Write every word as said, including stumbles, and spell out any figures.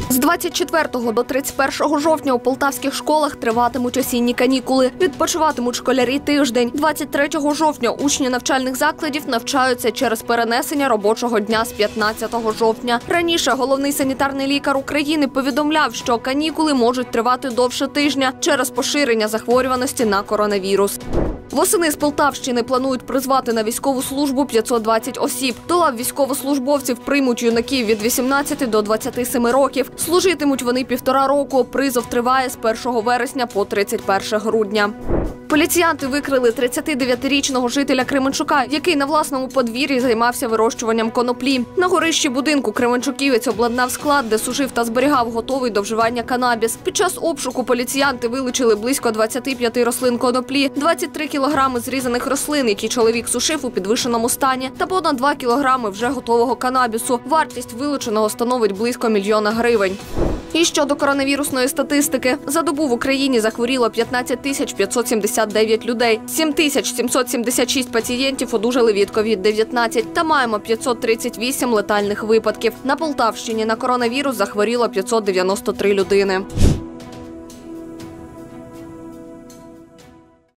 З двадцять четвертого до тридцять першого жовтня у полтавських школах триватимуть осінні канікули. Відпочиватимуть школярі тиждень. двадцять третього жовтня учні навчальних закладів навчаються через перенесення робочого дня з п'ятнадцятого жовтня. Раніше головний санітарний лікар України повідомляв, що канікули можуть тривати довше тижня через поширення захворюваності на коронавірус. Восени з Полтавщини планують призвати на військову службу п'ятсот двадцять осіб. До лав військовослужбовців приймуть юнаків від вісімнадцяти до двадцяти семи років. Служитимуть вони півтора року. Призов триває з першого вересня по тридцять перше грудня. Поліціянти викрили тридцятидев'ятирічного жителя Кременчука, який на власному подвір'ї займався вирощуванням коноплі. На горищі будинку кременчуківець обладнав склад, де сушив та зберігав готовий до вживання канабіс. Під час обшуку поліціянти вилучили близько двадцяти п'яти рослин коноплі, двадцять три кілограми зрізаних рослин, які чоловік сушив у підвішеному стані, та понад два кілограми вже готового канабісу. Вартість вилученого становить близько мільйона гривень. І щодо коронавірусної статистики. За добу в Україні захворіло п'ятнадцять тисяч п'ятсот сімдесят дев'ять людей. сім тисяч сімсот сімдесят шість пацієнтів одужали від ковід дев'ятнадцять. Та маємо п'ятсот тридцять вісім летальних випадків. На Полтавщині на коронавірус захворіло п'ятсот дев'яносто три людини.